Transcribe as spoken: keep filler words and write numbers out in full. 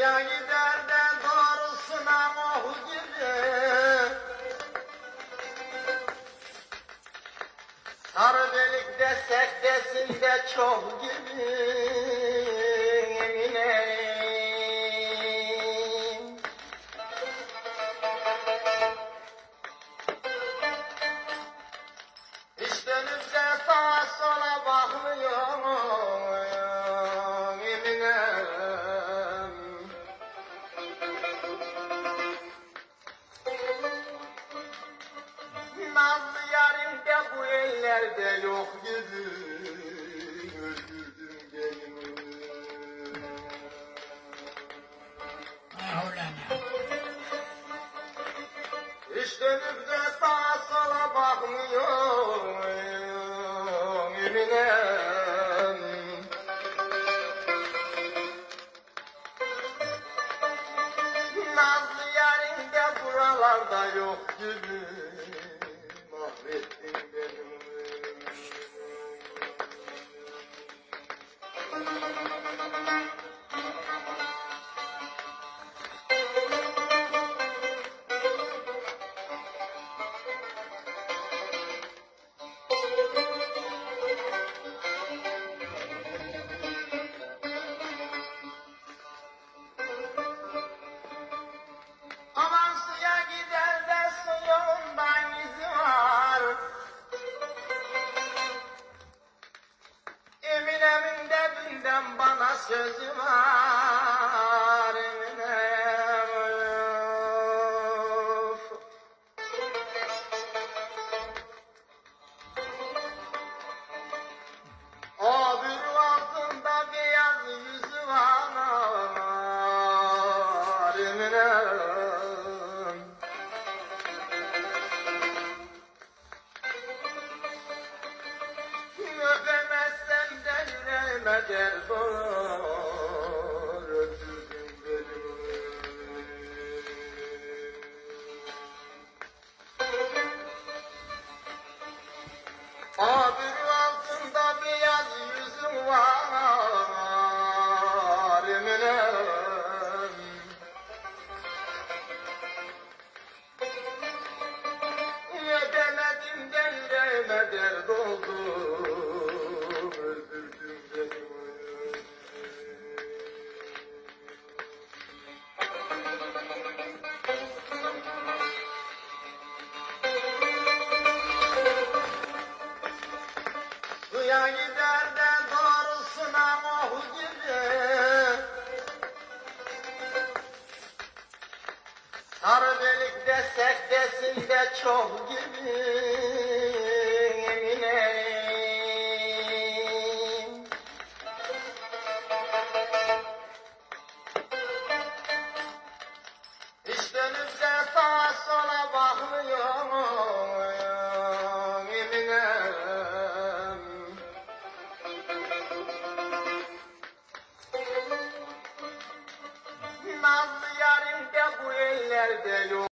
Suya gider de doğrusuna oh gibi, sarı delik desek desin de çok gibi, eminim. Hiç dönüp de sağa sola bakmıyor, eminim. Nazlı yarim de bu ellerde yok gibi, öldürdün beni. Hiç dönüp de sağa sola bakmıyor, eminem. Nazlı yarim de buralarda yok gibi, mahvettin beni. Aman suya gider de suyundan izi var, Eminemin de dünden bana sözü var, Eminem. Of. O bir altında beyaz yüzü var, Eminem. Öpemezsem de yüreğime dert olur, öldürdün beni. Abir altında beyaz yüzüm var, Eminem. Yedemedim de yüreğime dert oldu, öldürdün beni. Suya gider de doğrusuna oh gibi, sarı delik desek desin de çok gibi, eminim. Hiç dönüp de sağa sola bakmıyor, eminem. Nazlı yarim de bu ellerde yok.